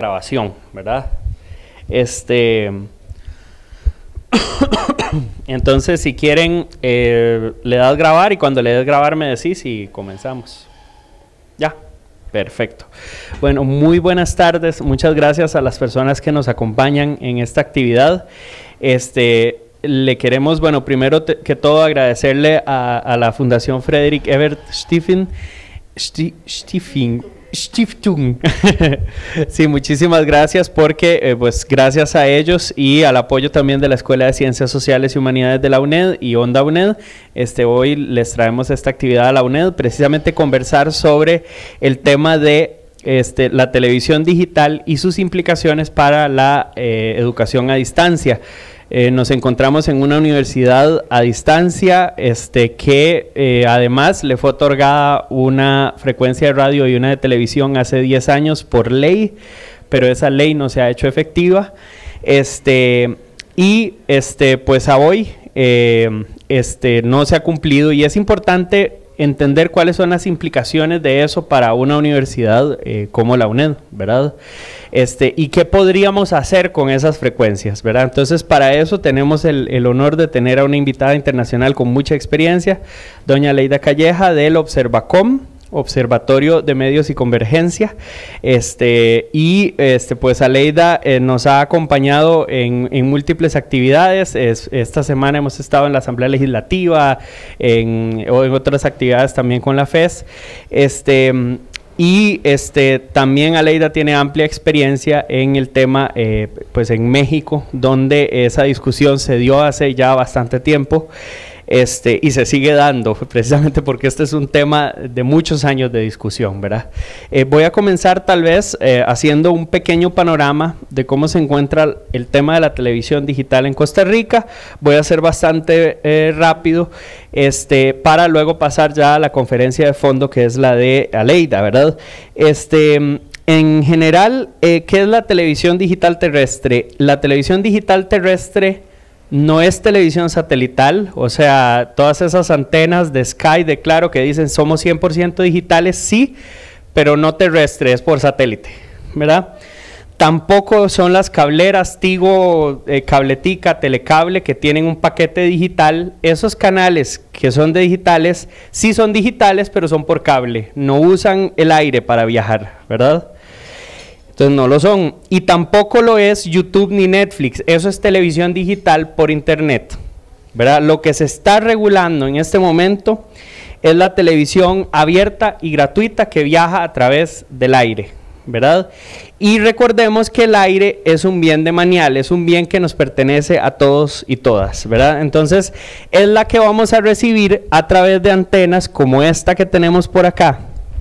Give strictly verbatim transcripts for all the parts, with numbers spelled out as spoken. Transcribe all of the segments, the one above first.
grabación, ¿verdad? Este, entonces, si quieren, eh, le das grabar y cuando le des grabar me decís y comenzamos. Ya, perfecto. Bueno, muy buenas tardes. Muchas gracias a las personas que nos acompañan en esta actividad. Este, le queremos, bueno, primero te, que todo agradecerle a, a la Fundación Frederick Ebert Stiftung. Stiftung. Stiftung. Sí, muchísimas gracias porque eh, pues gracias a ellos y al apoyo también de la Escuela de Ciencias Sociales y Humanidades de la UNED y Onda UNED, este, hoy les traemos esta actividad a la UNED, precisamente conversar sobre el tema de este, la televisión digital y sus implicaciones para la eh, educación a distancia. Eh, nos encontramos en una universidad a distancia este, que eh, además le fue otorgada una frecuencia de radio y una de televisión hace diez años por ley, pero esa ley no se ha hecho efectiva. Este, y este, pues a hoy eh, este, no se ha cumplido y es importante entender cuáles son las implicaciones de eso para una universidad eh, como la UNED, ¿verdad? Este, y qué podríamos hacer con esas frecuencias, ¿verdad? Entonces, para eso tenemos el, el honor de tener a una invitada internacional con mucha experiencia, doña Leida Calleja del Observacom, Observatorio de Medios y Convergencia, este, y este, pues Aleida eh, nos ha acompañado en, en múltiples actividades. Es, esta semana hemos estado en la Asamblea Legislativa, en, o en otras actividades también con la F E S, este, y este, también Aleida tiene amplia experiencia en el tema, eh, pues en México, donde esa discusión se dio hace ya bastante tiempo. Este, y se sigue dando, precisamente porque este es un tema de muchos años de discusión, ¿verdad? Eh, voy a comenzar tal vez eh, haciendo un pequeño panorama de cómo se encuentra el tema de la televisión digital en Costa Rica. Voy a ser bastante eh, rápido este, para luego pasar ya a la conferencia de fondo, que es la de Aleida, ¿verdad? Este... En general, eh, ¿qué es la televisión digital terrestre? La televisión digital terrestre no es televisión satelital, o sea, todas esas antenas de Sky, de Claro, que dicen somos cien por ciento digitales, sí, pero no terrestre, es por satélite, ¿verdad? Tampoco son las cableras Tigo, eh, Cabletica, Telecable, que tienen un paquete digital. Esos canales que son de digitales, sí son digitales, pero son por cable, no usan el aire para viajar, ¿verdad? Entonces no lo son, y tampoco lo es YouTube ni Netflix, eso es televisión digital por internet, ¿verdad? Lo que se está regulando en este momento es la televisión abierta y gratuita que viaja a través del aire, ¿verdad? Y recordemos que el aire es un bien demanial, es un bien que nos pertenece a todos y todas, ¿verdad? Entonces es la que vamos a recibir a través de antenas como esta que tenemos por acá,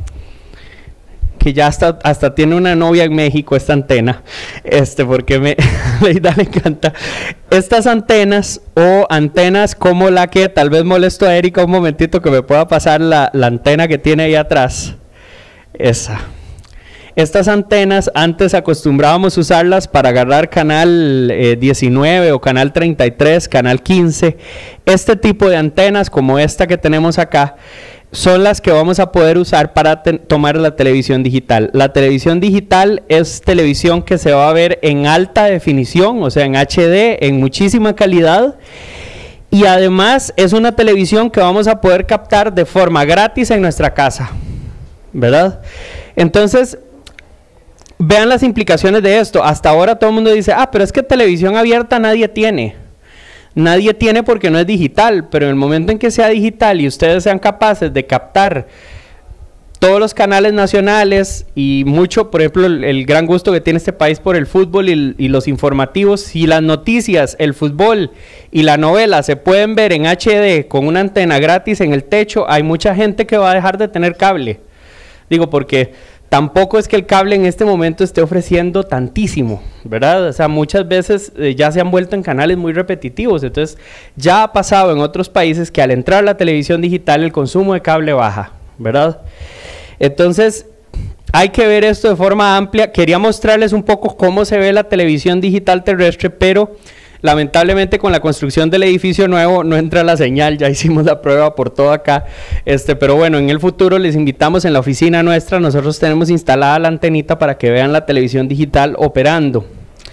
que ya hasta, hasta tiene una novia en México esta antena, este, porque me, a Leida le encanta. Estas antenas o antenas como la que, tal vez molesto a Erika un momentito que me pueda pasar la, la antena que tiene ahí atrás, esa. Estas antenas antes acostumbrábamos usarlas para agarrar canal eh, diecinueve o canal treinta y tres, canal quince. Este tipo de antenas como esta que tenemos acá, son las que vamos a poder usar para tomar la televisión digital. La televisión digital es televisión que se va a ver en alta definición, o sea, en H D, en muchísima calidad, y además es una televisión que vamos a poder captar de forma gratis en nuestra casa, ¿verdad? Entonces, vean las implicaciones de esto. Hasta ahora todo el mundo dice, ah, pero es que televisión abierta nadie tiene. Nadie tiene porque no es digital, pero en el momento en que sea digital y ustedes sean capaces de captar todos los canales nacionales y mucho, por ejemplo, el, el gran gusto que tiene este país por el fútbol y, y los informativos, si las noticias, el fútbol y la novela se pueden ver en H D con una antena gratis en el techo, hay mucha gente que va a dejar de tener cable. Digo, porque tampoco es que el cable en este momento esté ofreciendo tantísimo, ¿verdad? O sea, muchas veces eh, ya se han vuelto en canales muy repetitivos, entonces ya ha pasado en otros países que al entrar la televisión digital el consumo de cable baja, ¿verdad? Entonces, hay que ver esto de forma amplia. Quería mostrarles un poco cómo se ve la televisión digital terrestre, pero Lamentablemente con la construcción del edificio nuevo no entra la señal, ya hicimos la prueba por todo acá, este, pero bueno, en el futuro les invitamos en la oficina nuestra, nosotros tenemos instalada la antenita para que vean la televisión digital operando.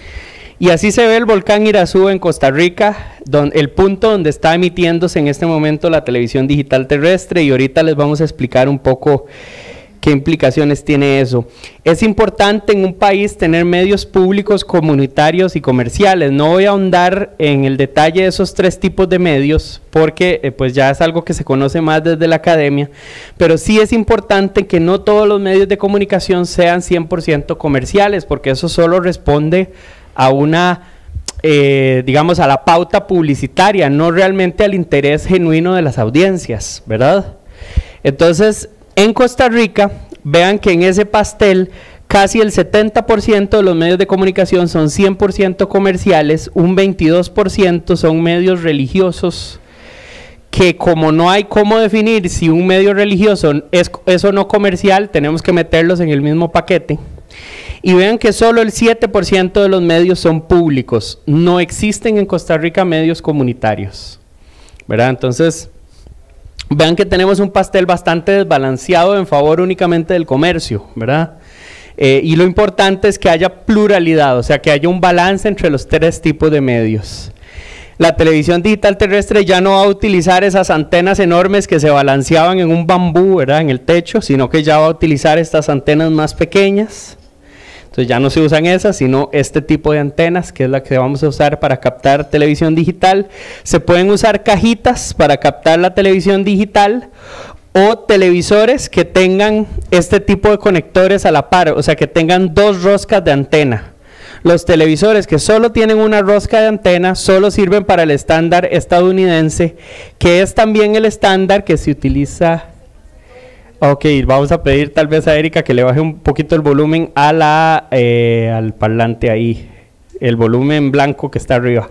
Y así se ve el volcán Irazú en Costa Rica, don, el punto donde está emitiéndose en este momento la televisión digital terrestre, y ahorita les vamos a explicar un poco qué implicaciones tiene eso. Es importante en un país tener medios públicos, comunitarios y comerciales. No voy a ahondar en el detalle de esos tres tipos de medios porque eh, pues ya es algo que se conoce más desde la academia, pero sí es importante que no todos los medios de comunicación sean cien por ciento comerciales, porque eso solo responde a una, eh, digamos, a la pauta publicitaria, no realmente al interés genuino de las audiencias, ¿verdad? Entonces, en Costa Rica, vean que en ese pastel casi el setenta por ciento de los medios de comunicación son cien por ciento comerciales, un veintidós por ciento son medios religiosos, que como no hay cómo definir si un medio religioso es, es o no comercial, tenemos que meterlos en el mismo paquete. Y vean que solo el siete por ciento de los medios son públicos, no existen en Costa Rica medios comunitarios, ¿verdad? Entonces, vean que tenemos un pastel bastante desbalanceado en favor únicamente del comercio, ¿verdad? Eh, y lo importante es que haya pluralidad, o sea, que haya un balance entre los tres tipos de medios. La televisión digital terrestre ya no va a utilizar esas antenas enormes que se balanceaban en un bambú, ¿verdad?, en el techo, sino que ya va a utilizar estas antenas más pequeñas. Entonces ya no se usan esas, sino este tipo de antenas, que es la que vamos a usar para captar televisión digital. Se pueden usar cajitas para captar la televisión digital, o televisores que tengan este tipo de conectores a la par, o sea que tengan dos roscas de antena. Los televisores que solo tienen una rosca de antena solo sirven para el estándar estadounidense, que es también el estándar que se utiliza. Ok, vamos a pedir tal vez a Erika que le baje un poquito el volumen a la, eh, al parlante ahí, el volumen blanco que está arriba,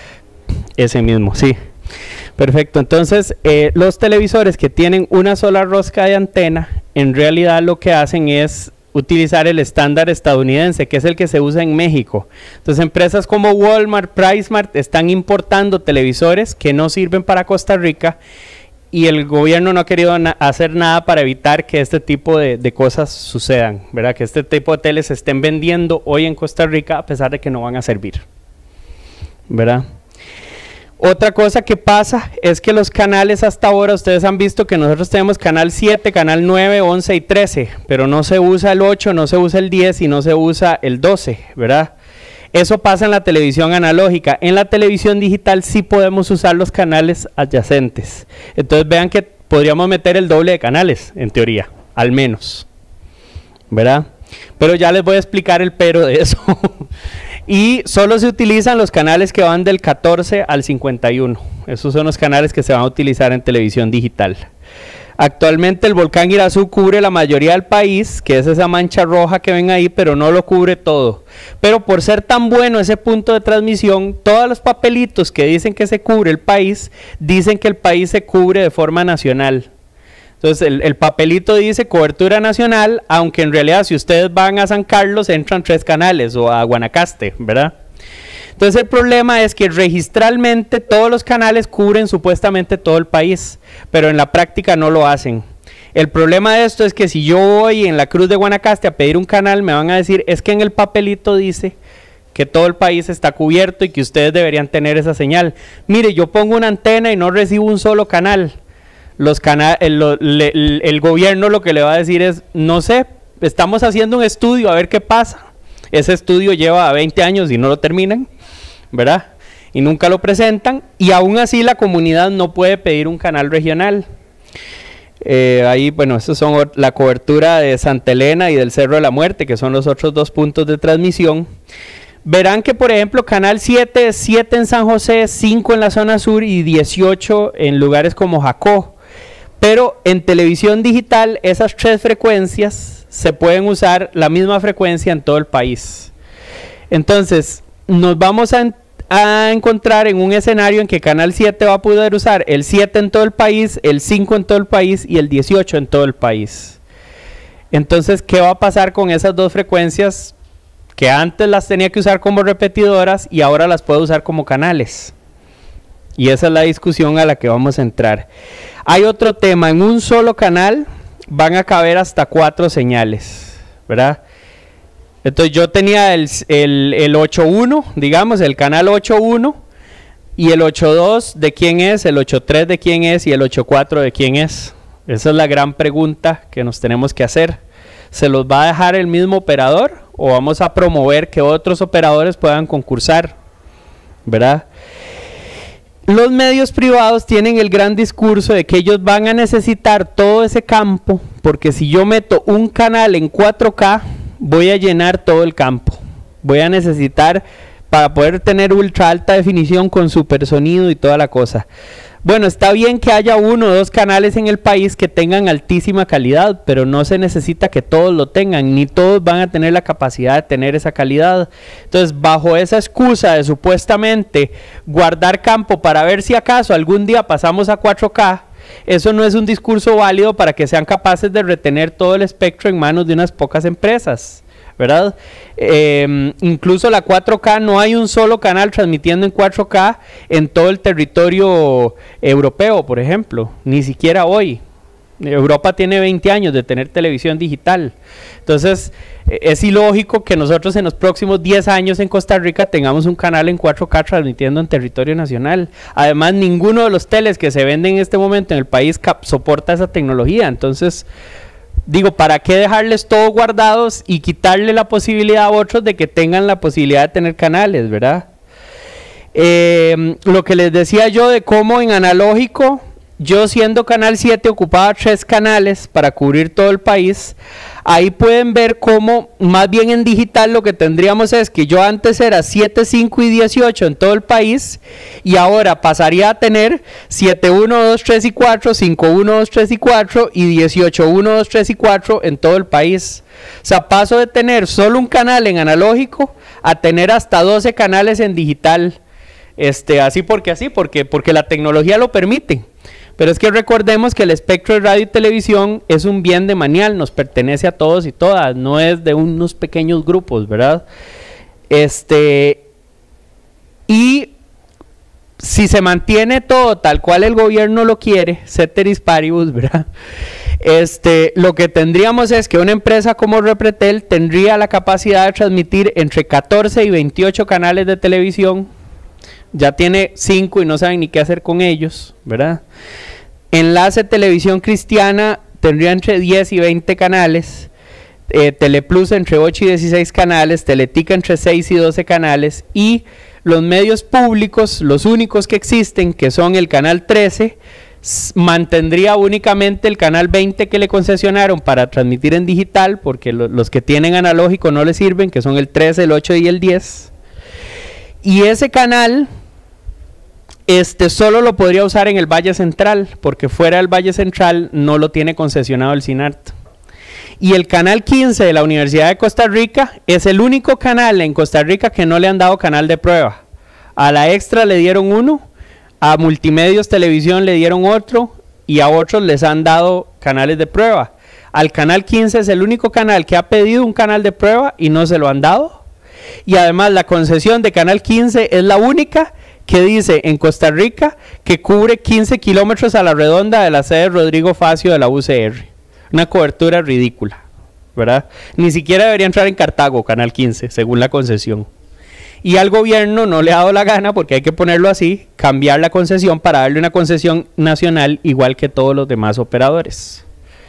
ese mismo, sí. Perfecto, entonces eh, los televisores que tienen una sola rosca de antena, en realidad lo que hacen es utilizar el estándar estadounidense, que es el que se usa en México. Entonces empresas como Walmart, PriceMart están importando televisores que no sirven para Costa Rica, y el gobierno no ha querido na hacer nada para evitar que este tipo de, de cosas sucedan, ¿verdad? Que este tipo de teles se estén vendiendo hoy en Costa Rica a pesar de que no van a servir, ¿verdad? Otra cosa que pasa es que los canales hasta ahora, ustedes han visto que nosotros tenemos canal siete, canal nueve, once y trece, pero no se usa el ocho, no se usa el diez y no se usa el doce, ¿verdad? Eso pasa en la televisión analógica. En la televisión digital sí podemos usar los canales adyacentes. Entonces vean que podríamos meter el doble de canales, en teoría, al menos, ¿verdad? Pero ya les voy a explicar el pero de eso. Y solo se utilizan los canales que van del catorce al cincuenta y uno. Esos son los canales que se van a utilizar en televisión digital. Actualmente el volcán Irazú cubre la mayoría del país, que es esa mancha roja que ven ahí, pero no lo cubre todo. Pero por ser tan bueno ese punto de transmisión, todos los papelitos que dicen que se cubre el país, dicen que el país se cubre de forma nacional. Entonces el, el papelito dice cobertura nacional, aunque en realidad si ustedes van a San Carlos entran tres canales, o a Guanacaste, ¿verdad? Entonces el problema es que registralmente todos los canales cubren supuestamente todo el país, pero en la práctica no lo hacen. El problema de esto es que si yo voy en la Cruz de Guanacaste a pedir un canal, me van a decir, es que en el papelito dice que todo el país está cubierto y que ustedes deberían tener esa señal. Mire, yo pongo una antena y no recibo un solo canal. Los cana el, el, el gobierno lo que le va a decir es, no sé, estamos haciendo un estudio a ver qué pasa. Ese estudio lleva veinte años y no lo terminan, ¿verdad? Y nunca lo presentan, y aún así la comunidad no puede pedir un canal regional. Eh, ahí, bueno, estos son la cobertura de Santa Elena y del Cerro de la Muerte, que son los otros dos puntos de transmisión. Verán que, por ejemplo, canal siete es siete en San José, cinco en la zona sur y dieciocho en lugares como Jacó. Pero en televisión digital, esas tres frecuencias se pueden usar la misma frecuencia en todo el país. Entonces, nos vamos a, a encontrar en un escenario en que canal siete va a poder usar el siete en todo el país, el cinco en todo el país y el dieciocho en todo el país. Entonces, ¿qué va a pasar con esas dos frecuencias? que antes las tenía que usar como repetidoras y ahora las puedo usar como canales. Y esa es la discusión a la que vamos a entrar. Hay otro tema, en un solo canal van a caber hasta cuatro señales, ¿verdad? Entonces yo tenía el, el, el ocho punto uno, digamos, el canal ocho punto uno, y el ocho punto dos de quién es, el ocho punto tres de quién es y el ocho punto cuatro de quién es. Esa es la gran pregunta que nos tenemos que hacer. ¿Se los va a dejar el mismo operador o vamos a promover que otros operadores puedan concursar? ¿Verdad? Los medios privados tienen el gran discurso de que ellos van a necesitar todo ese campo, porque si yo meto un canal en cuatro K, voy a llenar todo el campo. Voy a necesitar para poder tener ultra alta definición con super sonido y toda la cosa. Bueno, está bien que haya uno o dos canales en el país que tengan altísima calidad, pero no se necesita que todos lo tengan, ni todos van a tener la capacidad de tener esa calidad. Entonces, bajo esa excusa de supuestamente guardar campo para ver si acaso algún día pasamos a cuatro K, eso no es un discurso válido para que sean capaces de retener todo el espectro en manos de unas pocas empresas, ¿verdad? Eh, incluso la cuatro K, no hay un solo canal transmitiendo en cuatro K en todo el territorio europeo, por ejemplo, ni siquiera hoy. Europa tiene veinte años de tener televisión digital. Entonces, es ilógico que nosotros en los próximos diez años en Costa Rica tengamos un canal en cuatro K transmitiendo en territorio nacional. Además, ninguno de los teles que se venden en este momento en el país soporta esa tecnología. Entonces, digo, ¿para qué dejarles todo guardados y quitarle la posibilidad a otros de que tengan la posibilidad de tener canales, ¿verdad? Eh, lo que les decía yo de cómo en analógico, yo siendo Canal siete ocupaba tres canales para cubrir todo el país. Ahí pueden ver cómo más bien en digital lo que tendríamos es que yo antes era siete, cinco y dieciocho en todo el país y ahora pasaría a tener siete, uno, dos, tres y cuatro, cinco, uno, dos, tres y cuatro y dieciocho, uno, dos, tres y cuatro en todo el país. O sea, paso de tener solo un canal en analógico a tener hasta doce canales en digital. Este, así porque así, porque, porque la tecnología lo permite. Pero es que recordemos que el espectro de radio y televisión es un bien de manial, nos pertenece a todos y todas, no es de unos pequeños grupos, ¿verdad? Este, y si se mantiene todo tal cual el gobierno lo quiere, ceteris paribus, ¿verdad? Este, lo que tendríamos es que una empresa como Repretel tendría la capacidad de transmitir entre catorce y veintiocho canales de televisión. Ya tiene cinco y no saben ni qué hacer con ellos, ¿verdad? Enlace Televisión Cristiana tendría entre diez y veinte canales, eh, Teleplus entre ocho y dieciséis canales, Teletica entre seis y doce canales, y los medios públicos, los únicos que existen, que son el canal trece, mantendría únicamente el canal veinte que le concesionaron para transmitir en digital, porque lo, los que tienen analógico no les sirven, que son el trece, el ocho y el diez. Y ese canal este, solo lo podría usar en el Valle Central, porque fuera del Valle Central no lo tiene concesionado el SINART. Y el canal quince de la Universidad de Costa Rica es el único canal en Costa Rica que no le han dado canal de prueba. A la Extra le dieron uno, a Multimedios Televisión le dieron otro y a otros les han dado canales de prueba. Al canal quince es el único canal que ha pedido un canal de prueba y no se lo han dado. Y además la concesión de canal quince es la única que dice en Costa Rica que cubre quince kilómetros a la redonda de la sede Rodrigo Facio de la U C R. Una cobertura ridícula, ¿verdad? Ni siquiera debería entrar en Cartago canal quince, según la concesión. Y al gobierno no le ha dado la gana, porque hay que ponerlo así, cambiar la concesión para darle una concesión nacional igual que todos los demás operadores.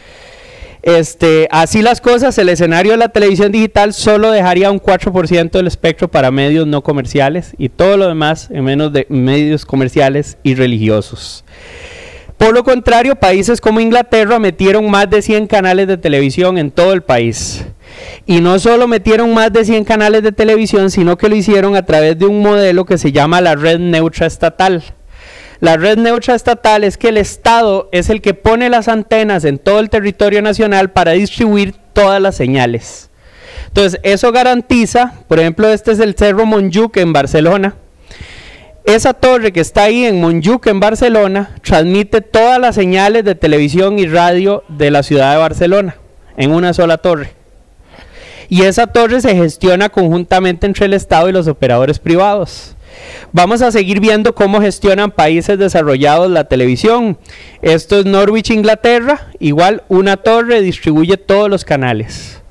Este, así las cosas, el escenario de la televisión digital solo dejaría un cuatro por ciento del espectro para medios no comerciales y todo lo demás en menos de medios comerciales y religiosos. Por lo contrario, países como Inglaterra metieron más de cien canales de televisión en todo el país. Y no solo metieron más de cien canales de televisión, sino que lo hicieron a través de un modelo que se llama la red neutra estatal. La red neutra estatal es que el Estado es el que pone las antenas en todo el territorio nacional para distribuir todas las señales. Entonces, eso garantiza, por ejemplo, este es el Cerro Montjuic en Barcelona. Esa torre que está ahí en Montjuic, en Barcelona, transmite todas las señales de televisión y radio de la ciudad de Barcelona, en una sola torre. y esa torre se gestiona conjuntamente entre el Estado y los operadores privados. Vamos a seguir viendo cómo gestionan países desarrollados la televisión. Esto es Norwich, Inglaterra. Igual una torre distribuye todos los canales.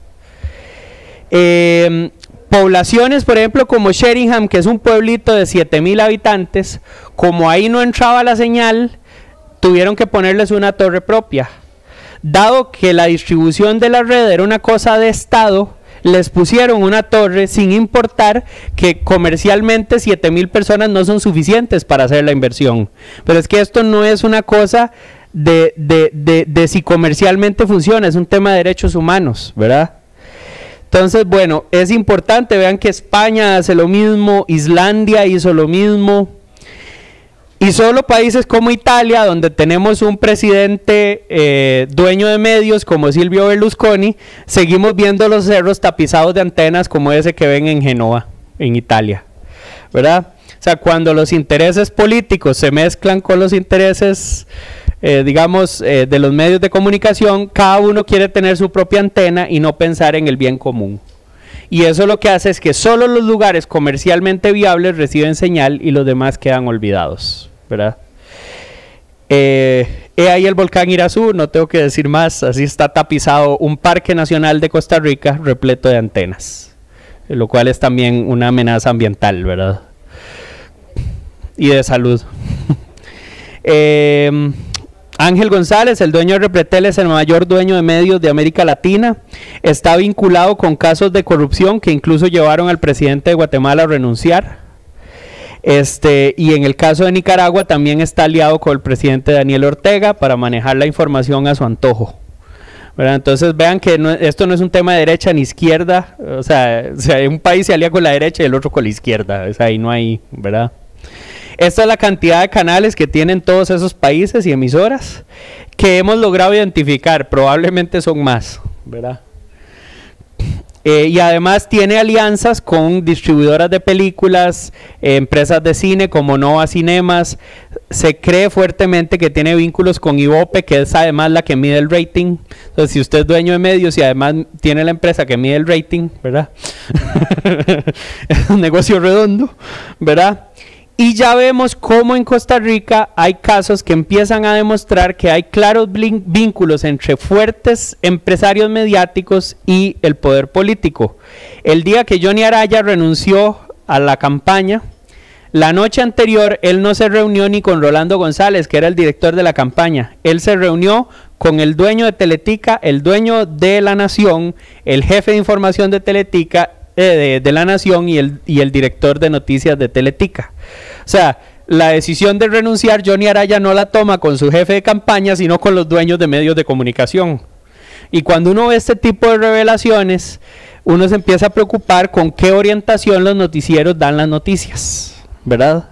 Eh, poblaciones, por ejemplo, como Sheringham, que es un pueblito de siete mil habitantes, como ahí no entraba la señal, tuvieron que ponerles una torre propia. Dado que la distribución de la red era una cosa de Estado, les pusieron una torre sin importar que comercialmente siete mil personas no son suficientes para hacer la inversión. Pero es que esto no es una cosa de, de, de, de si comercialmente funciona, es un tema de derechos humanos, ¿verdad? Entonces, bueno, es importante, vean que España hace lo mismo, Islandia hizo lo mismo, y solo países como Italia, donde tenemos un presidente eh, dueño de medios como Silvio Berlusconi, seguimos viendo los cerros tapizados de antenas como ese que ven en Génova, en Italia, ¿verdad? O sea, cuando los intereses políticos se mezclan con los intereses, eh, digamos, eh, de los medios de comunicación, cada uno quiere tener su propia antena y no pensar en el bien común. Y eso lo que hace es que solo los lugares comercialmente viables reciben señal y los demás quedan olvidados, ¿verdad? Eh, he ahí el volcán Irazú, no tengo que decir más, así está tapizado un parque nacional de Costa Rica repleto de antenas, lo cual es también una amenaza ambiental, ¿verdad? Y de salud. eh, Ángel González, el dueño de Repretel, es el mayor dueño de medios de América Latina. Está vinculado con casos de corrupción que incluso llevaron al presidente de Guatemala a renunciar. Este, y en el caso de Nicaragua también está aliado con el presidente Daniel Ortega para manejar la información a su antojo, ¿verdad? Entonces vean que no, esto no es un tema de derecha ni izquierda. O sea, o sea, un país se alía con la derecha y el otro con la izquierda. O sea, ahí no hay, ¿verdad? Esta es la cantidad de canales que tienen todos esos países y emisoras que hemos logrado identificar. Probablemente son más, ¿verdad? Eh, y además tiene alianzas con distribuidoras de películas, eh, empresas de cine como Nova Cinemas. Se cree fuertemente que tiene vínculos con Ibope, que es además la que mide el rating. Entonces, si usted es dueño de medios y además tiene la empresa que mide el rating, ¿verdad? Es un negocio redondo, ¿verdad? Y ya vemos cómo en Costa Rica hay casos que empiezan a demostrar que hay claros vínculos entre fuertes empresarios mediáticos y el poder político. El día que Johnny Araya renunció a la campaña, la noche anterior él no se reunió ni con Rolando González, que era el director de la campaña. Él se reunió con el dueño de Teletica, el dueño de La Nación, el jefe de información de Teletica, eh, de, de La Nación y el, y el director de noticias de Teletica. O sea, la decisión de renunciar Johnny Araya no la toma con su jefe de campaña, sino con los dueños de medios de comunicación. Y cuando uno ve este tipo de revelaciones, uno se empieza a preocupar con qué orientación los noticieros dan las noticias, ¿verdad?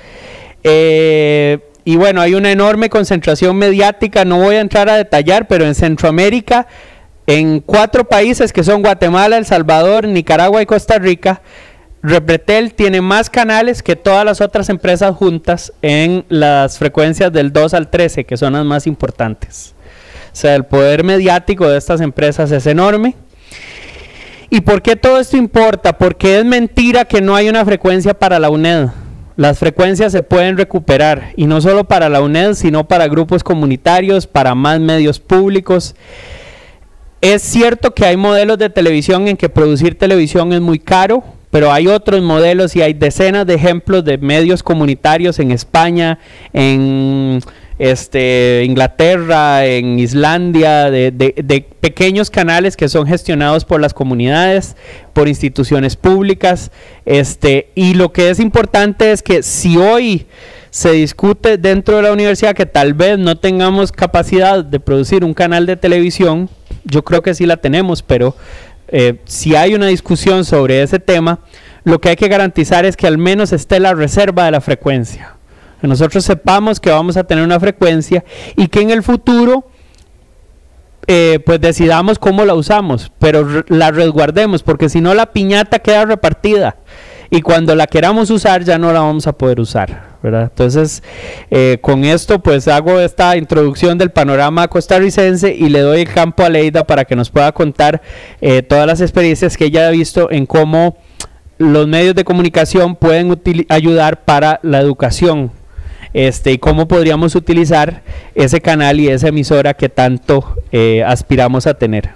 Eh, y bueno, hay una enorme concentración mediática, no voy a entrar a detallar, pero en Centroamérica, en cuatro países que son Guatemala, El Salvador, Nicaragua y Costa Rica, Repretel tiene más canales que todas las otras empresas juntas en las frecuencias del dos al trece, que son las más importantes. O sea, el poder mediático de estas empresas es enorme. ¿Y por qué todo esto importa? Porque es mentira que no hay una frecuencia para la U N E D. Las frecuencias se pueden recuperar, y no solo para la U N E D, sino para grupos comunitarios, para más medios públicos. Es cierto que hay modelos de televisión en que producir televisión es muy caro, pero hay otros modelos y hay decenas de ejemplos de medios comunitarios en España, en este, Inglaterra, en Islandia, de, de, de pequeños canales que son gestionados por las comunidades, por instituciones públicas. Este, y lo que es importante es que si hoy se discute dentro de la universidad que tal vez no tengamos capacidad de producir un canal de televisión, yo creo que sí la tenemos, pero Eh, si hay una discusión sobre ese tema, lo que hay que garantizar es que al menos esté la reserva de la frecuencia, que nosotros sepamos que vamos a tener una frecuencia y que en el futuro eh, pues decidamos cómo la usamos, pero re la resguardemos, porque si no la piñata queda repartida y cuando la queramos usar ya no la vamos a poder usar. ¿verdad? Entonces, eh, con esto pues hago esta introducción del panorama costarricense y le doy el campo a Leida para que nos pueda contar eh, todas las experiencias que ella ha visto en cómo los medios de comunicación pueden ayudar para la educación, este, y cómo podríamos utilizar ese canal y esa emisora que tanto eh, aspiramos a tener.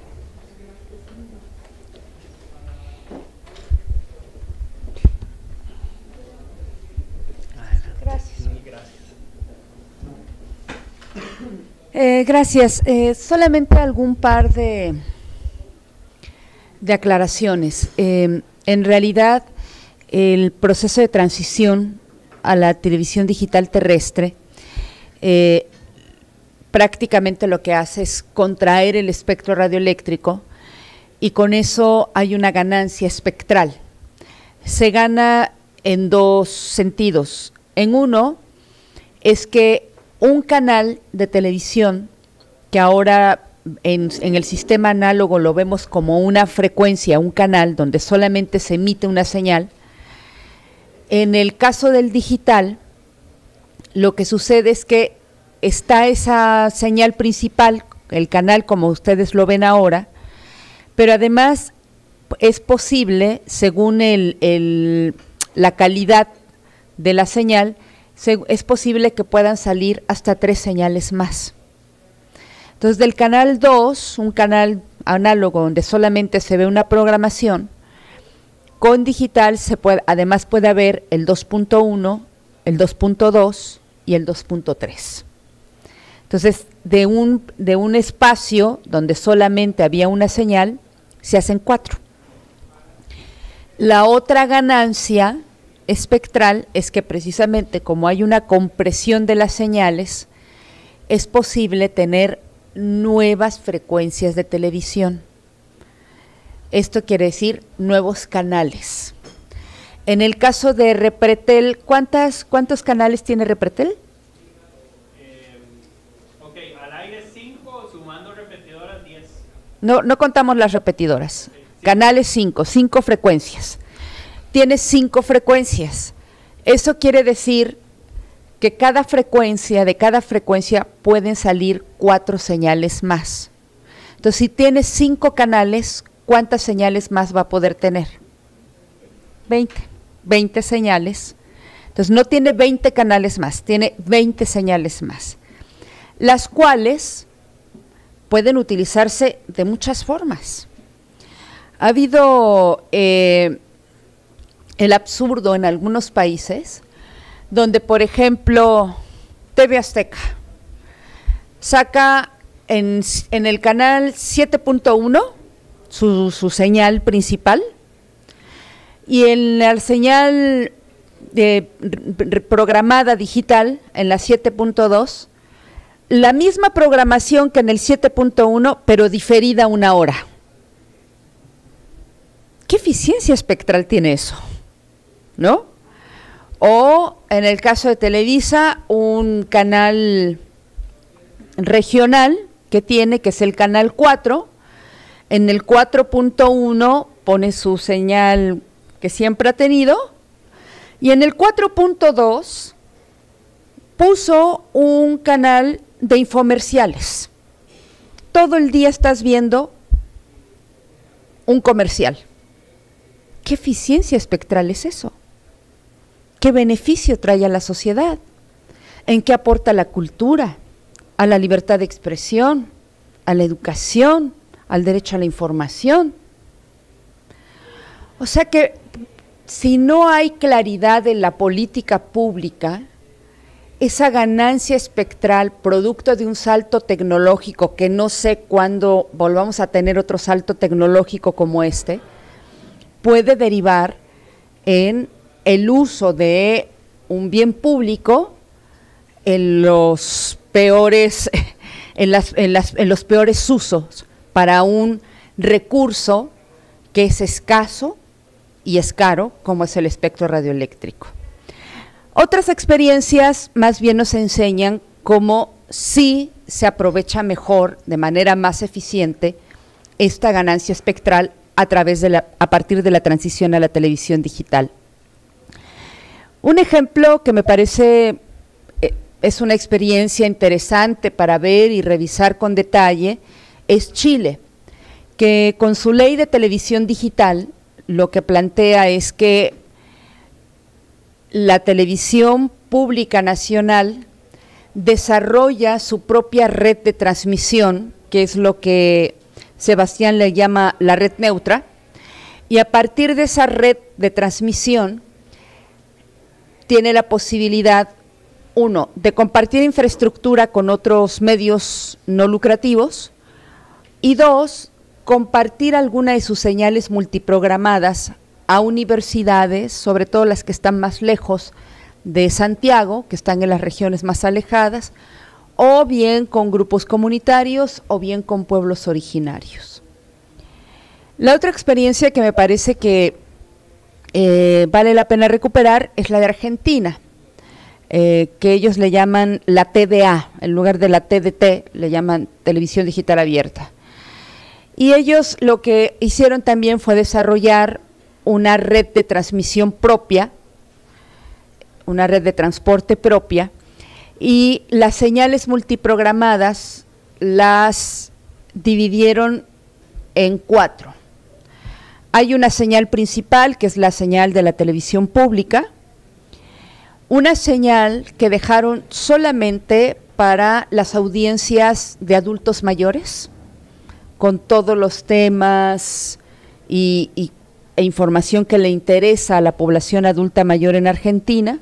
Eh, gracias. Eh, solamente algún par de, de aclaraciones. Eh, en realidad, el proceso de transición a la televisión digital terrestre eh, prácticamente lo que hace es contraer el espectro radioeléctrico y con eso hay una ganancia espectral. Se gana en dos sentidos. En uno es que un canal de televisión, que ahora en, en el sistema análogo lo vemos como una frecuencia, un canal donde solamente se emite una señal, en el caso del digital, lo que sucede es que está esa señal principal, el canal como ustedes lo ven ahora, pero además es posible, según el, el, la calidad de la señal, es posible que puedan salir hasta tres señales más. Entonces, del canal dos, un canal análogo donde solamente se ve una programación, con digital se puede, además puede haber el dos punto uno, el dos punto dos y el dos punto tres. Entonces, de un, de un espacio donde solamente había una señal, se hacen cuatro. La otra ganancia espectral es que precisamente como hay una compresión de las señales, es posible tener nuevas frecuencias de televisión. Esto quiere decir nuevos canales. En el caso de Repretel, ¿cuántas, ¿cuántos canales tiene Repretel? Eh, ok, al aire cinco, sumando repetidoras diez. No, no contamos las repetidoras. Okay, sí. Canales cinco, cinco frecuencias. Tiene cinco frecuencias. Eso quiere decir que cada frecuencia, de cada frecuencia pueden salir cuatro señales más. Entonces, si tienes cinco canales, ¿cuántas señales más va a poder tener? veinte. veinte señales. Entonces, no tiene veinte canales más, tiene veinte señales más, las cuales pueden utilizarse de muchas formas. Ha habido eh, el absurdo en algunos países, donde por ejemplo T V Azteca saca en, en el canal siete punto uno su, su señal principal, y en la señal de, programada digital, en la siete punto dos, la misma programación que en el siete punto uno, pero diferida una hora. ¿Qué eficiencia espectral tiene eso? ¿No? O en el caso de Televisa, un canal regional que tiene, que es el canal cuatro, en el cuatro punto uno pone su señal que siempre ha tenido, y en el cuatro punto dos puso un canal de infomerciales. Todo el día estás viendo un comercial. ¿Qué eficiencia espectral es eso? ¿Qué beneficio trae a la sociedad? ¿En qué aporta la cultura, a la libertad de expresión, a la educación, al derecho a la información? O sea que si no hay claridad en la política pública, esa ganancia espectral, producto de un salto tecnológico, que no sé cuándo volvamos a tener otro salto tecnológico como este, puede derivar en el uso de un bien público en los peores, en, las, en, las, en los peores usos para un recurso que es escaso y es caro, como es el espectro radioeléctrico. Otras experiencias más bien nos enseñan cómo sí se aprovecha mejor, de manera más eficiente, esta ganancia espectral a través de la, a partir de la transición a la televisión digital. Un ejemplo que me parece eh, es una experiencia interesante para ver y revisar con detalle es Chile, que con su ley de televisión digital lo que plantea es que la televisión pública nacional desarrolla su propia red de transmisión, que es lo que Sebastián le llama la red neutra, y a partir de esa red de transmisión tiene la posibilidad, uno, de compartir infraestructura con otros medios no lucrativos, y dos, compartir alguna de sus señales multiprogramadas a universidades, sobre todo las que están más lejos de Santiago, que están en las regiones más alejadas, o bien con grupos comunitarios, o bien con pueblos originarios. La otra experiencia que me parece que eh, vale la pena recuperar es la de Argentina, eh, que ellos le llaman la T D A, en lugar de la T D T, le llaman Televisión Digital Abierta. Y ellos lo que hicieron también fue desarrollar una red de transmisión propia, una red de transporte propia, y las señales multiprogramadas las dividieron en cuatro. Hay una señal principal, que es la señal de la televisión pública, una señal que dejaron solamente para las audiencias de adultos mayores, con todos los temas y, y, e información que le interesa a la población adulta mayor en Argentina.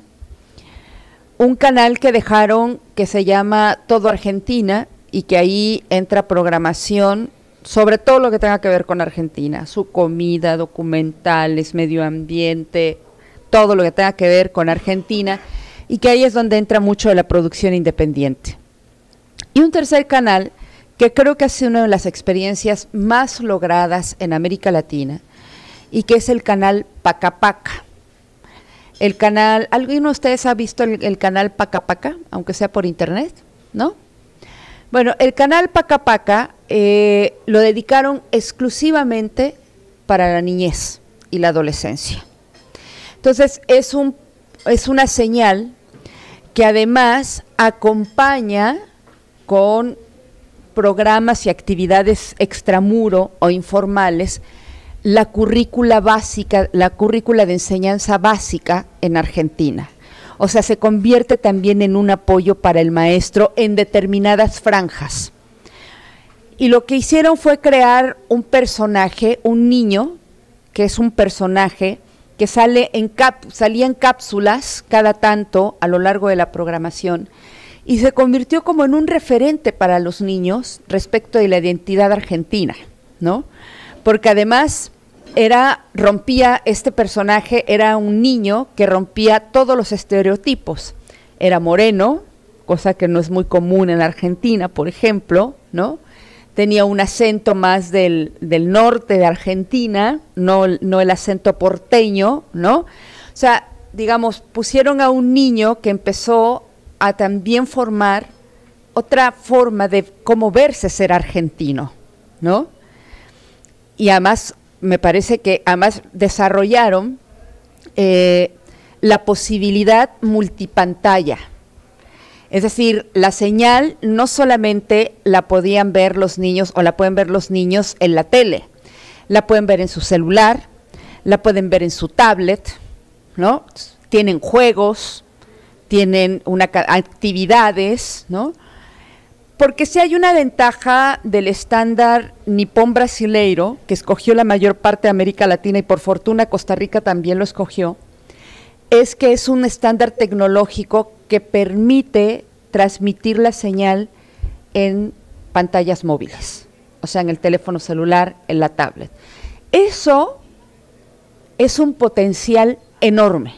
Un canal que dejaron que se llama Todo Argentina y que ahí entra programación sobre todo lo que tenga que ver con Argentina, su comida, documentales, medio ambiente, todo lo que tenga que ver con Argentina, y que ahí es donde entra mucho de la producción independiente. Y un tercer canal que creo que ha sido una de las experiencias más logradas en América Latina, y que es el canal Paca Paca. El canal, ¿alguno de ustedes ha visto el, el canal Paca Paca, aunque sea por internet? ¿No? Bueno, el canal Paca Paca eh, lo dedicaron exclusivamente para la niñez y la adolescencia. Entonces, es, un, es una señal que además acompaña con programas y actividades extramuro o informales la currícula básica, la currícula de enseñanza básica en Argentina. O sea, se convierte también en un apoyo para el maestro en determinadas franjas. Y lo que hicieron fue crear un personaje, un niño, que es un personaje que sale en cap, salía en cápsulas cada tanto a lo largo de la programación, y se convirtió como en un referente para los niños respecto de la identidad argentina, ¿no? Porque además era, rompía, este personaje era un niño que rompía todos los estereotipos. Era moreno, cosa que no es muy común en Argentina, por ejemplo, ¿no? Tenía un acento más del, del norte de Argentina, no, no el acento porteño, ¿no? O sea, digamos, pusieron a un niño que empezó a también formar otra forma de cómo verse ser argentino, ¿no? Y además, me parece que además desarrollaron eh, la posibilidad multipantalla. Es decir, la señal no solamente la podían ver los niños o la pueden ver los niños en la tele, la pueden ver en su celular, la pueden ver en su tablet, ¿no? Tienen juegos, tienen una, actividades, ¿no? Porque si hay una ventaja del estándar nipón brasileiro, que escogió la mayor parte de América Latina y por fortuna Costa Rica también lo escogió, es que es un estándar tecnológico que permite transmitir la señal en pantallas móviles, o sea, en el teléfono celular, en la tablet. Eso es un potencial enorme.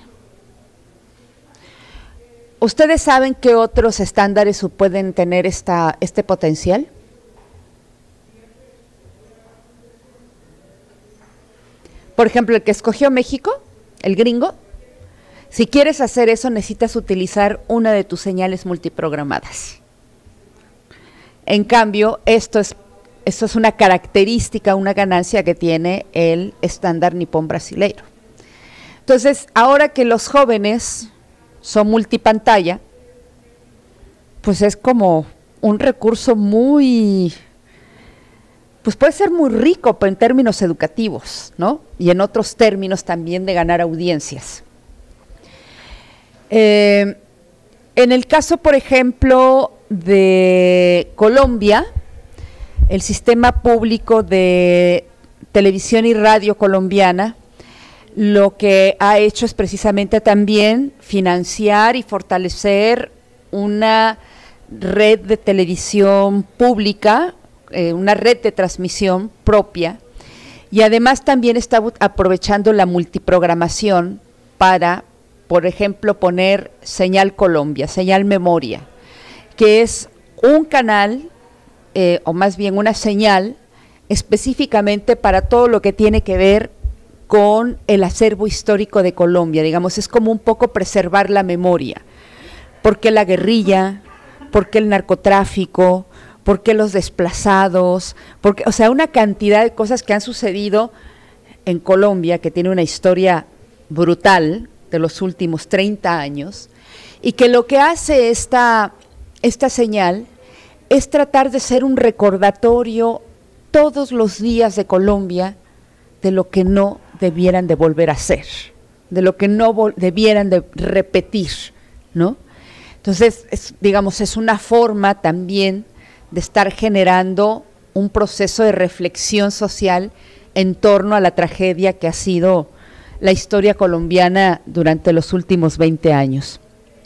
¿Ustedes saben qué otros estándares pueden tener esta, este potencial? Por ejemplo, el que escogió México, el gringo. Si quieres hacer eso, necesitas utilizar una de tus señales multiprogramadas. En cambio, esto es, esto es una característica, una ganancia que tiene el estándar nipón brasileiro. Entonces, ahora que los jóvenes son multipantalla, pues es como un recurso muy, pues puede ser muy rico en términos educativos, ¿no? Y en otros términos también de ganar audiencias. Eh, en el caso, por ejemplo, de Colombia, el sistema público de televisión y radio colombiana, lo que ha hecho es precisamente también financiar y fortalecer una red de televisión pública, eh, una red de transmisión propia, y además también está aprovechando la multiprogramación para, por ejemplo, poner Señal Colombia, Señal Memoria, que es un canal, eh, o más bien una señal, específicamente para todo lo que tiene que ver con el acervo histórico de Colombia, digamos, es como un poco preservar la memoria, porque la guerrilla, porque el narcotráfico, porque los desplazados, porque, o sea, una cantidad de cosas que han sucedido en Colombia, que tiene una historia brutal de los últimos treinta años, y que lo que hace esta, esta señal es tratar de ser un recordatorio todos los días de Colombia de lo que no debieran de volver a hacer, de lo que no debieran de repetir, ¿no? Entonces, es, digamos, es una forma también de estar generando un proceso de reflexión social en torno a la tragedia que ha sido la historia colombiana durante los últimos veinte años.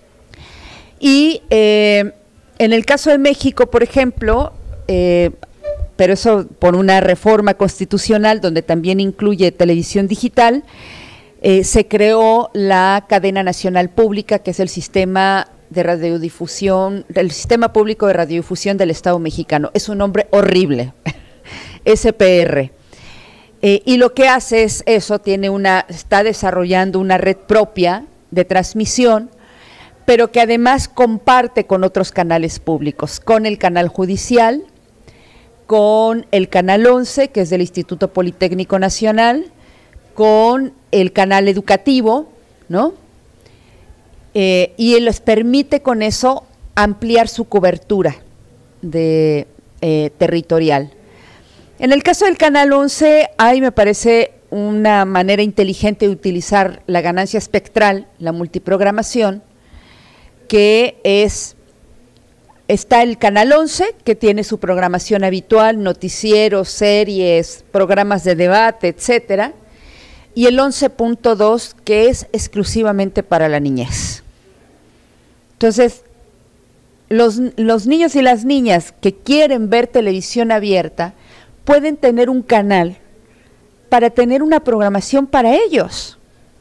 Y eh, en el caso de México, por ejemplo, eh, pero eso por una reforma constitucional donde también incluye televisión digital, eh, se creó la cadena nacional pública, que es el sistema de radiodifusión, el sistema público de radiodifusión del Estado mexicano. Es un nombre horrible, S P R. Eh, y lo que hace es eso, tiene una, está desarrollando una red propia de transmisión, pero que además comparte con otros canales públicos, con el canal judicial, con el Canal once, que es del Instituto Politécnico Nacional, con el canal educativo, ¿no? Eh, y les permite con eso ampliar su cobertura de, eh, territorial. En el caso del Canal once, hay, me parece, una manera inteligente de utilizar la ganancia espectral, la multiprogramación, que es... Está el Canal once, que tiene su programación habitual, noticieros, series, programas de debate, etcétera, y el once punto dos, que es exclusivamente para la niñez. Entonces, los, los niños y las niñas que quieren ver televisión abierta pueden tener un canal para tener una programación para ellos.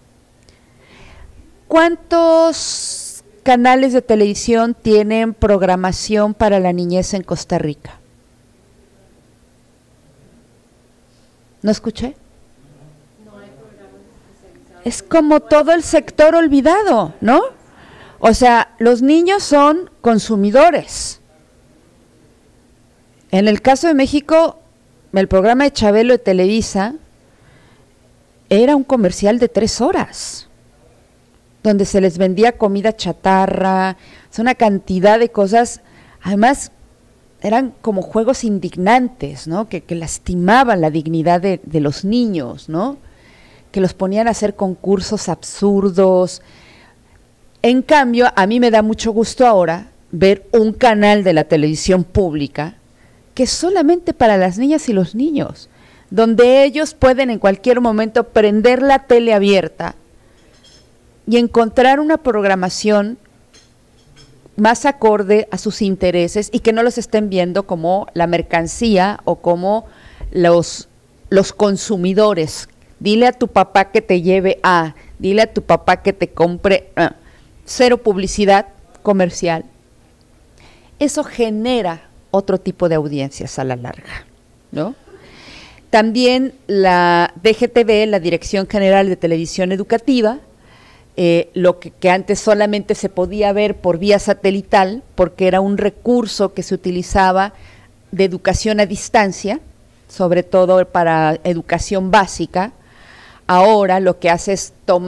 ¿Cuántos canales de televisión tienen programación para la niñez en Costa Rica? ¿No escuché? Es como todo el sector olvidado, ¿no? O sea, los niños son consumidores. En el caso de México, el programa de Chabelo de Televisa era un comercial de tres horas, donde se les vendía comida chatarra, es una cantidad de cosas, además eran como juegos indignantes, ¿no? Que, que lastimaban la dignidad de, de los niños, ¿no? Que los ponían a hacer concursos absurdos. En cambio, a mí me da mucho gusto ahora ver un canal de la televisión pública que es solamente para las niñas y los niños, donde ellos pueden en cualquier momento prender la tele abierta y encontrar una programación más acorde a sus intereses y que no los estén viendo como la mercancía o como los, los consumidores. Dile a tu papá que te lleve a, dile a tu papá que te compre, uh, cero publicidad comercial. Eso genera otro tipo de audiencias a la larga, ¿no? También la D G T V, la Dirección General de Televisión Educativa, Eh, lo que, que antes solamente se podía ver por vía satelital, porque era un recurso que se utilizaba de educación a distancia, sobre todo para educación básica. Ahora lo que hace es tomar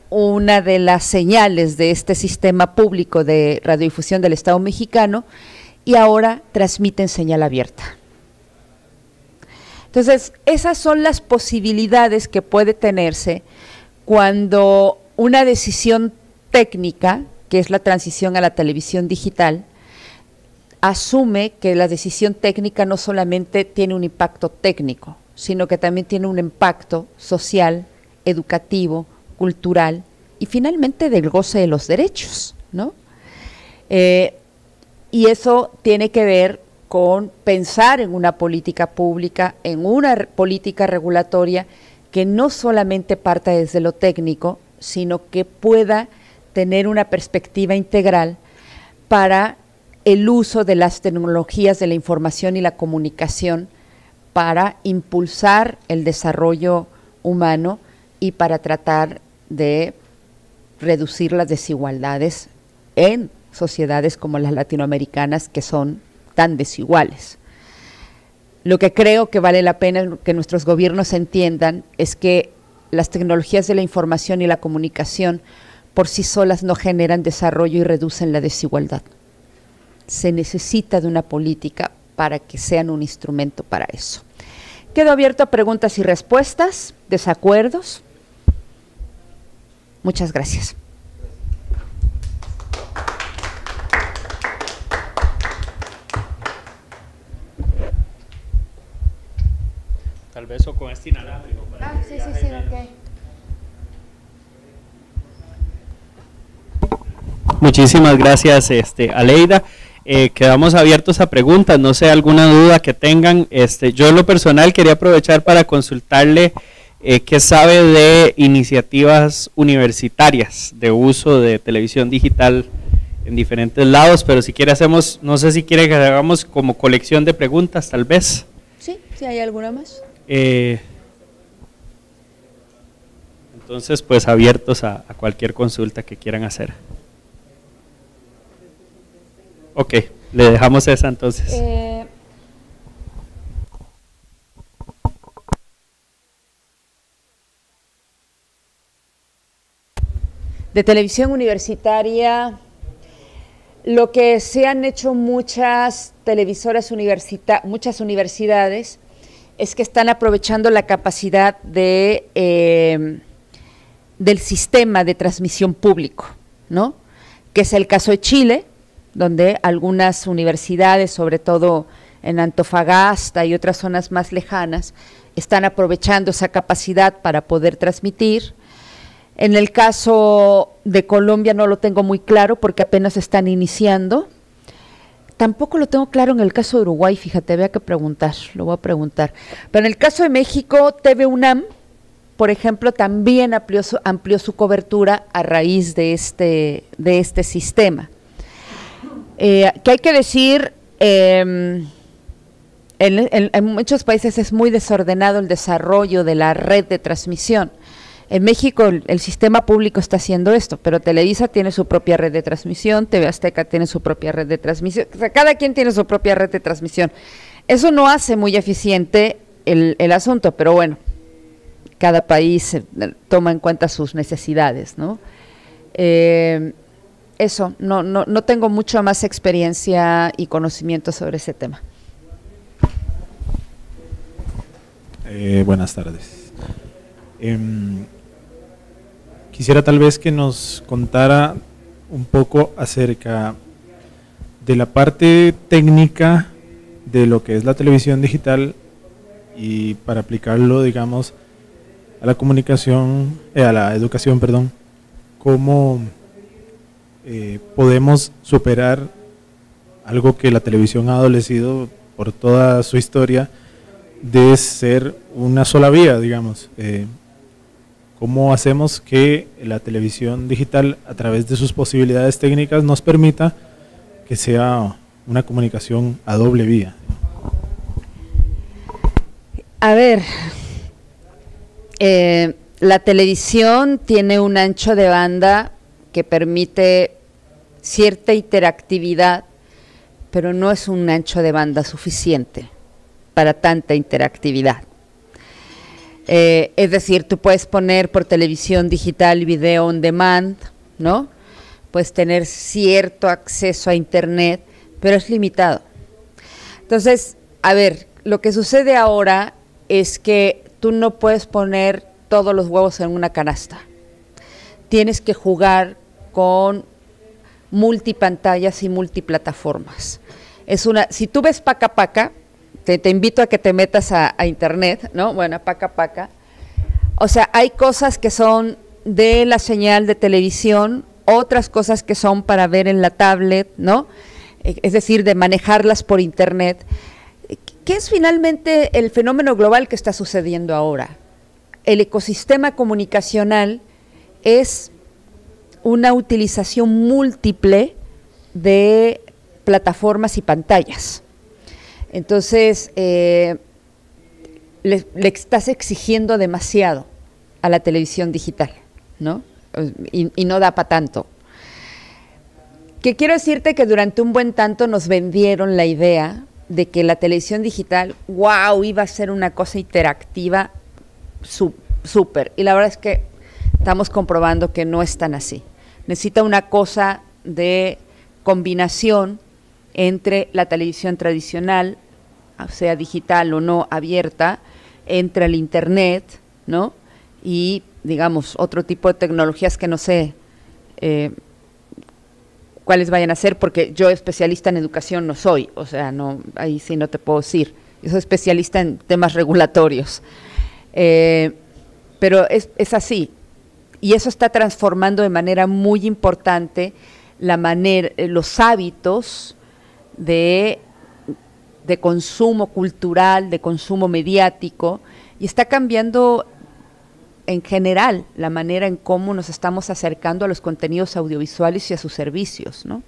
una de las señales de este sistema público de radiodifusión del Estado mexicano y ahora transmiten señal abierta. Entonces, esas son las posibilidades que puede tenerse cuando una decisión técnica, que es la transición a la televisión digital, asume que la decisión técnica no solamente tiene un impacto técnico, sino que también tiene un impacto social, educativo, cultural y finalmente del goce de los derechos, ¿no? Eh, y eso tiene que ver con pensar en una política pública, en una re- política regulatoria que no solamente parta desde lo técnico, sino que pueda tener una perspectiva integral para el uso de las tecnologías de la información y la comunicación para impulsar el desarrollo humano y para tratar de reducir las desigualdades en sociedades como las latinoamericanas, que son tan desiguales. Lo que creo que vale la pena que nuestros gobiernos entiendan es que las tecnologías de la información y la comunicación por sí solas no generan desarrollo y reducen la desigualdad. Se necesita de una política para que sean un instrumento para eso. Quedo abierto a preguntas y respuestas, desacuerdos. Muchas gracias. Tal vez o con este inalámbrico. Ah, sí, sí, sí, ok. Muchísimas gracias, este, Aleida. Eh, quedamos abiertos a preguntas, no sé, alguna duda que tengan. Este, yo en lo personal quería aprovechar para consultarle eh, qué sabe de iniciativas universitarias de uso de televisión digital en diferentes lados, pero si quiere hacemos, no sé si quiere que hagamos como colección de preguntas, tal vez. Sí, si hay alguna más. Eh, entonces, pues abiertos a, a cualquier consulta que quieran hacer. Ok, le dejamos esa entonces. Eh, de televisión universitaria, lo que se han hecho muchas televisoras universitarias, muchas universidades, es que están aprovechando la capacidad de, eh, del sistema de transmisión público, ¿no? Que es el caso de Chile, donde algunas universidades, sobre todo en Antofagasta y otras zonas más lejanas, están aprovechando esa capacidad para poder transmitir. En el caso de Colombia no lo tengo muy claro porque apenas están iniciando. Tampoco lo tengo claro en el caso de Uruguay, fíjate, había que preguntar, lo voy a preguntar. Pero en el caso de México, T V UNAM, por ejemplo, también amplió su, amplió su cobertura a raíz de este, de este sistema. Eh, que hay que decir, eh, en, en, en muchos países es muy desordenado el desarrollo de la red de transmisión. En México el, el sistema público está haciendo esto, pero Televisa tiene su propia red de transmisión, T V Azteca tiene su propia red de transmisión, o sea, cada quien tiene su propia red de transmisión. Eso no hace muy eficiente el, el asunto, pero bueno, cada país eh, toma en cuenta sus necesidades, ¿no? Eh, eso, no, no, no tengo mucha más experiencia y conocimiento sobre ese tema. Eh, buenas tardes. Eh, quisiera tal vez que nos contara un poco acerca de la parte técnica de lo que es la televisión digital y para aplicarlo, digamos, a la comunicación, eh, a la educación, perdón, cómo eh, podemos superar algo que la televisión ha adolecido por toda su historia de ser una sola vía, digamos. Eh, ¿Cómo hacemos que la televisión digital, a través de sus posibilidades técnicas, nos permita que sea una comunicación a doble vía? A ver, eh, la televisión tiene un ancho de banda que permite cierta interactividad, pero no es un ancho de banda suficiente para tanta interactividad. Eh, es decir, tú puedes poner por televisión digital video on demand, ¿no? Puedes tener cierto acceso a internet, pero es limitado. Entonces, a ver, lo que sucede ahora es que tú no puedes poner todos los huevos en una canasta. Tienes que jugar con multipantallas y multiplataformas. Es una, si tú ves Paca Paca, te, te invito a que te metas a, a internet, ¿no? Bueno, Paca Paca. O sea, hay cosas que son de la señal de televisión, otras cosas que son para ver en la tablet, ¿no? Es decir, de manejarlas por internet. ¿Qué es finalmente el fenómeno global que está sucediendo ahora? El ecosistema comunicacional es una utilización múltiple de plataformas y pantallas. Entonces, eh, le, le estás exigiendo demasiado a la televisión digital, ¿no? Y, y no da para tanto. Que quiero decirte que durante un buen tanto nos vendieron la idea de que la televisión digital, wow, iba a ser una cosa interactiva súper. Y la verdad es que estamos comprobando que no es tan así. Necesita una cosa de combinación entre la televisión tradicional, sea digital o no abierta, entre el internet, ¿no? Y, digamos, otro tipo de tecnologías que no sé eh, cuáles vayan a ser, porque yo especialista en educación no soy, o sea, no, ahí sí no te puedo decir. Yo soy especialista en temas regulatorios. Eh, pero es, es así. Y eso está transformando de manera muy importante la manera, los hábitos de, de consumo cultural, de consumo mediático, y está cambiando en general la manera en cómo nos estamos acercando a los contenidos audiovisuales y a sus servicios, ¿no?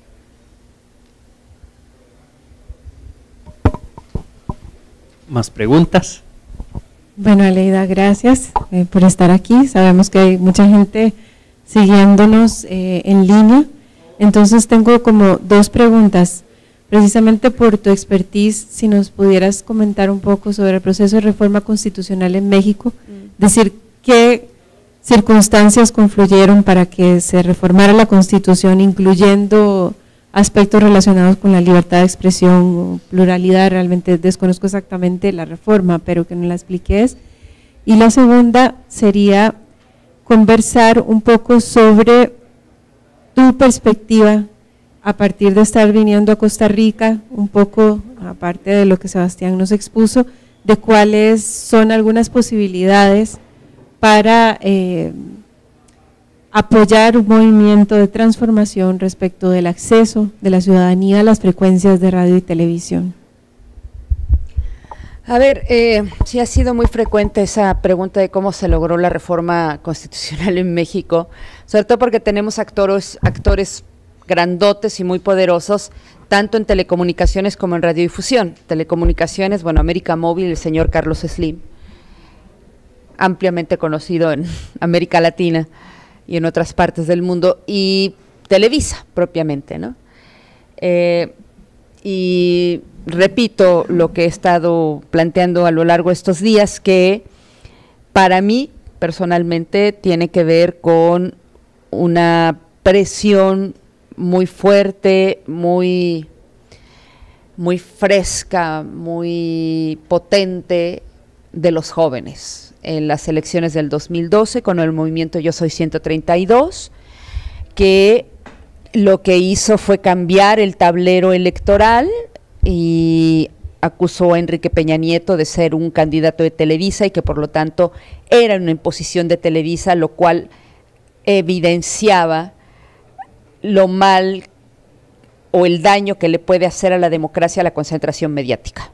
¿Más preguntas? Bueno, Aleida, gracias eh, por estar aquí. Sabemos que hay mucha gente siguiéndonos eh, en línea. Entonces tengo como dos preguntas. Precisamente por tu expertise, si nos pudieras comentar un poco sobre el proceso de reforma constitucional en México, mm. decir qué circunstancias confluyeron para que se reformara la Constitución, incluyendo aspectos relacionados con la libertad de expresión, pluralidad. Realmente desconozco exactamente la reforma, pero que no la expliques. Y la segunda sería conversar un poco sobre tu perspectiva a partir de estar viniendo a Costa Rica, un poco, aparte de lo que Sebastián nos expuso, de cuáles son algunas posibilidades para eh, apoyar un movimiento de transformación respecto del acceso de la ciudadanía a las frecuencias de radio y televisión. A ver, eh, sí ha sido muy frecuente esa pregunta de cómo se logró la reforma constitucional en México, sobre todo porque tenemos actores, actores grandotes y muy poderosos, tanto en telecomunicaciones como en radiodifusión. Telecomunicaciones, bueno, América Móvil, el señor Carlos Slim, ampliamente conocido en América Latina y en otras partes del mundo, y Televisa propiamente, ¿no? Eh, y repito lo que he estado planteando a lo largo de estos días, que para mí personalmente tiene que ver con una presión muy fuerte, muy, muy fresca, muy potente de los jóvenes en las elecciones del dos mil doce con el movimiento Yo Soy ciento treinta y dos, que lo que hizo fue cambiar el tablero electoral y acusó a Enrique Peña Nieto de ser un candidato de Televisa y que por lo tanto era una imposición de Televisa, lo cual evidenciaba lo mal o el daño que le puede hacer a la democracia la concentración mediática.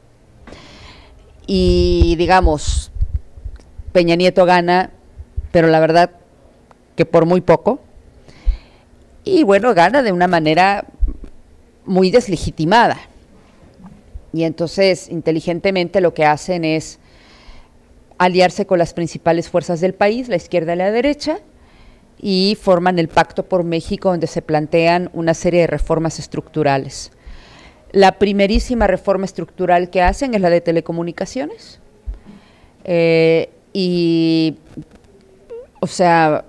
Y digamos, Peña Nieto gana, pero la verdad que por muy poco, y bueno, gana de una manera muy deslegitimada. Y entonces, inteligentemente, lo que hacen es aliarse con las principales fuerzas del país, la izquierda y la derecha, y forman el Pacto por México, donde se plantean una serie de reformas estructurales. La primerísima reforma estructural que hacen es la de telecomunicaciones, eh, y, o sea,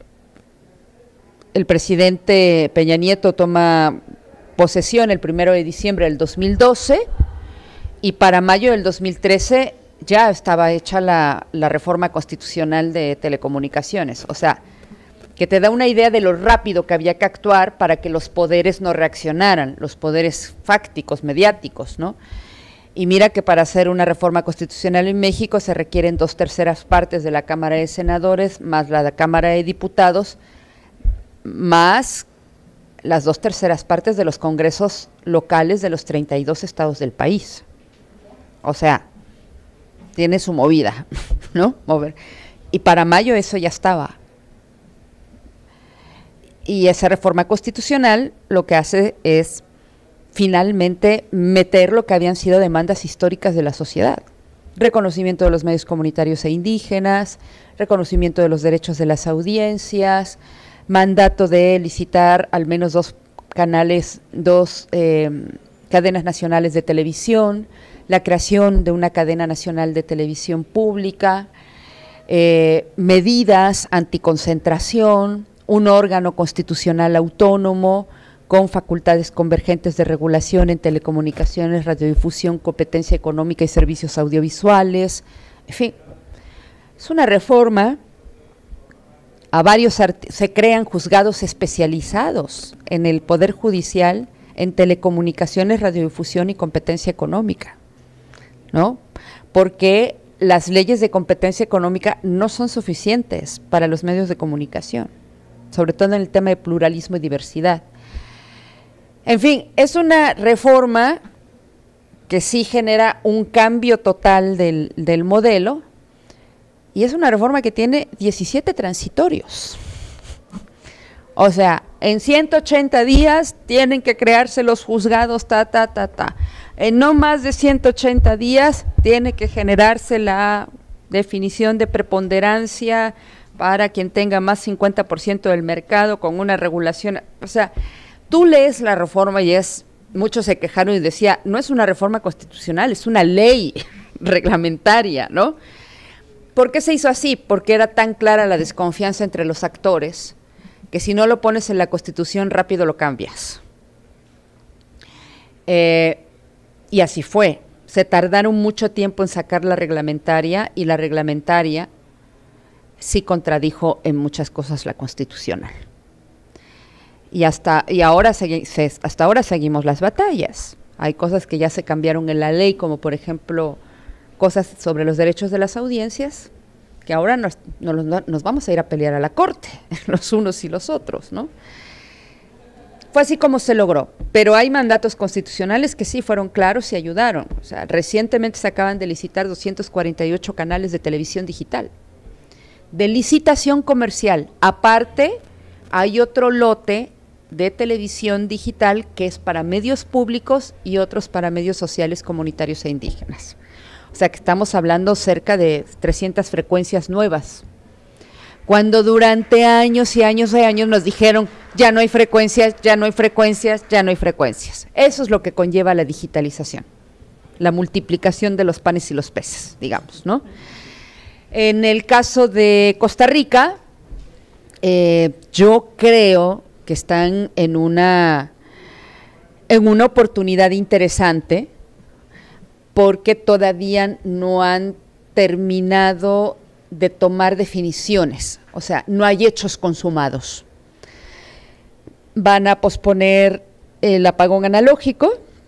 el presidente Peña Nieto toma posesión el primero de diciembre del dos mil doce y para mayo del dos mil trece ya estaba hecha la, la reforma constitucional de telecomunicaciones. O sea, que te da una idea de lo rápido que había que actuar para que los poderes no reaccionaran, los poderes fácticos, mediáticos, ¿no? Y mira que para hacer una reforma constitucional en México se requieren dos terceras partes de la Cámara de Senadores, más la de la Cámara de Diputados, más las dos terceras partes de los congresos locales de los treinta y dos estados del país. O sea, tiene su movida, ¿no? Mover. Y para mayo eso ya estaba. Y esa reforma constitucional lo que hace es finalmente meter lo que habían sido demandas históricas de la sociedad. Reconocimiento de los medios comunitarios e indígenas, reconocimiento de los derechos de las audiencias, mandato de licitar al menos dos canales, dos eh, cadenas nacionales de televisión, la creación de una cadena nacional de televisión pública, eh, medidas anticoncentración, un órgano constitucional autónomo con facultades convergentes de regulación en telecomunicaciones, radiodifusión, competencia económica y servicios audiovisuales. En fin, es una reforma. A varios se crean juzgados especializados en el Poder Judicial en telecomunicaciones, radiodifusión y competencia económica, ¿no? Porque las leyes de competencia económica no son suficientes para los medios de comunicación, sobre todo en el tema de pluralismo y diversidad. En fin, es una reforma que sí genera un cambio total del, del modelo, y es una reforma que tiene diecisiete transitorios. O sea, en ciento ochenta días tienen que crearse los juzgados, ta, ta, ta, ta. En no más de ciento ochenta días tiene que generarse la definición de preponderancia para quien tenga más cincuenta por ciento del mercado con una regulación. O sea, tú lees la reforma y es, muchos se quejaron y decía, no es una reforma constitucional, es una ley reglamentaria, ¿no? ¿Por qué se hizo así? Porque era tan clara la desconfianza entre los actores que si no lo pones en la Constitución rápido lo cambias. Eh, y así fue. Se tardaron mucho tiempo en sacar la reglamentaria y la reglamentaria sí contradijo en muchas cosas la constitucional. Y hasta, y ahora segui, se, hasta ahora seguimos las batallas. Hay cosas que ya se cambiaron en la ley, como por ejemplo cosas sobre los derechos de las audiencias, que ahora nos, nos, nos vamos a ir a pelear a la corte, los unos y los otros, ¿no? Fue así como se logró, pero hay mandatos constitucionales que sí fueron claros y ayudaron. O sea, recientemente se acaban de licitar doscientos cuarenta y ocho canales de televisión digital, de licitación comercial. Aparte, hay otro lote de televisión digital que es para medios públicos y otros para medios sociales, comunitarios e indígenas. O sea que estamos hablando cerca de trescientas frecuencias nuevas. Cuando durante años y años y años nos dijeron, ya no hay frecuencias, ya no hay frecuencias, ya no hay frecuencias. Eso es lo que conlleva la digitalización, la multiplicación de los panes y los peces, digamos, ¿no? En el caso de Costa Rica, eh, yo creo que están en una, en una oportunidad interesante, porque todavía no han terminado de tomar definiciones, o sea, no hay hechos consumados. Van a posponer el apagón analógico,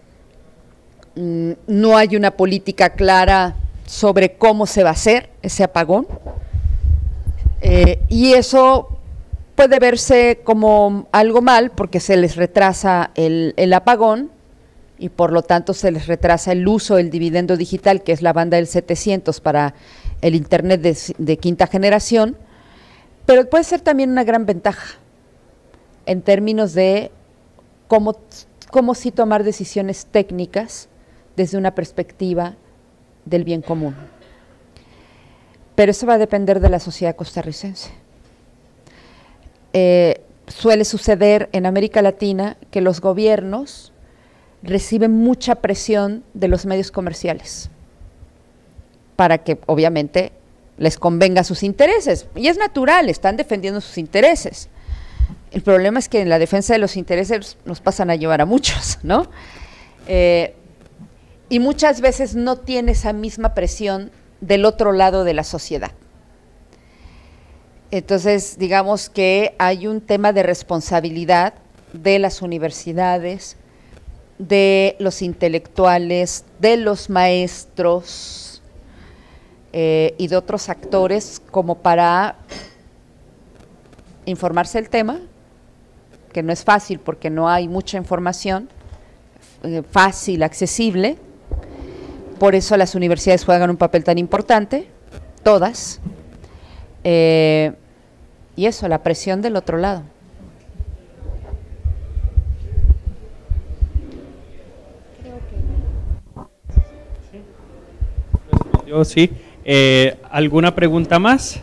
no hay una política clara sobre cómo se va a hacer ese apagón, eh, y eso puede verse como algo mal porque se les retrasa el, el apagón, y por lo tanto se les retrasa el uso del dividendo digital, que es la banda del setecientos para el internet de, de quinta generación, pero puede ser también una gran ventaja en términos de cómo, cómo sí tomar decisiones técnicas desde una perspectiva del bien común. Pero eso va a depender de la sociedad costarricense. Eh, suele suceder en América Latina que los gobiernos reciben mucha presión de los medios comerciales para que obviamente les convenga sus intereses. Y es natural, están defendiendo sus intereses. El problema es que en la defensa de los intereses nos pasan a llevar a muchos, ¿no? Eh, y muchas veces no tiene esa misma presión del otro lado de la sociedad. Entonces, digamos que hay un tema de responsabilidad de las universidades, de los intelectuales, de los maestros eh, y de otros actores como para informarse del tema, que no es fácil porque no hay mucha información eh, fácil, accesible. Por eso las universidades juegan un papel tan importante, todas, eh, y eso, la presión del otro lado. Yo sí. Eh, ¿Alguna pregunta más?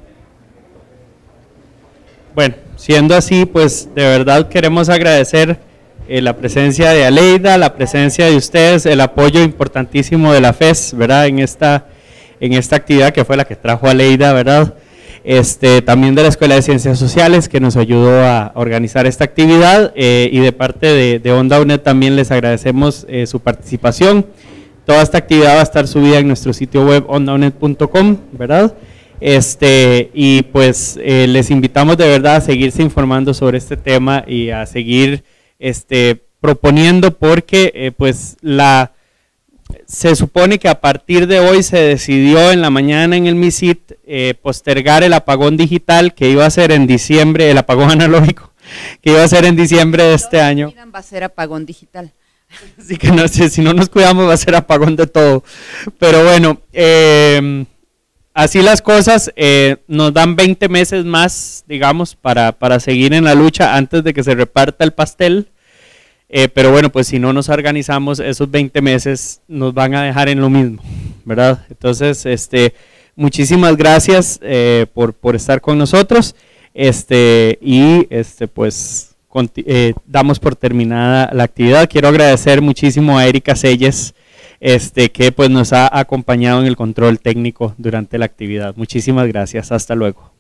Bueno, siendo así, pues de verdad queremos agradecer eh, la presencia de Aleida, la presencia de ustedes, el apoyo importantísimo de la F E S, ¿verdad? En esta, en esta actividad que fue la que trajo Aleida, ¿verdad? Este, también de la Escuela de Ciencias Sociales que nos ayudó a organizar esta actividad eh, y de parte de, de Onda UNED también les agradecemos eh, su participación. Toda esta actividad va a estar subida en nuestro sitio web onda unet punto com, ¿verdad? Este, y pues eh, les invitamos de verdad a seguirse informando sobre este tema y a seguir este, proponiendo porque eh, pues la, se supone que a partir de hoy se decidió en la mañana en el MISIT eh, postergar el apagón digital que iba a ser en diciembre, el apagón analógico, que iba a ser en diciembre de este año. Va a ser apagón digital. Así que no sé, si no nos cuidamos va a ser apagón de todo. Pero bueno, eh, así las cosas, eh, nos dan veinte meses más, digamos, para, para seguir en la lucha antes de que se reparta el pastel. Eh, pero bueno, pues si no nos organizamos, esos veinte meses nos van a dejar en lo mismo, ¿verdad? Entonces, este, muchísimas gracias eh, por, por estar con nosotros. Este, y este, pues... Eh, damos por terminada la actividad. Quiero agradecer muchísimo a Erika Selles, este, que pues nos ha acompañado en el control técnico durante la actividad. Muchísimas gracias. Hasta luego.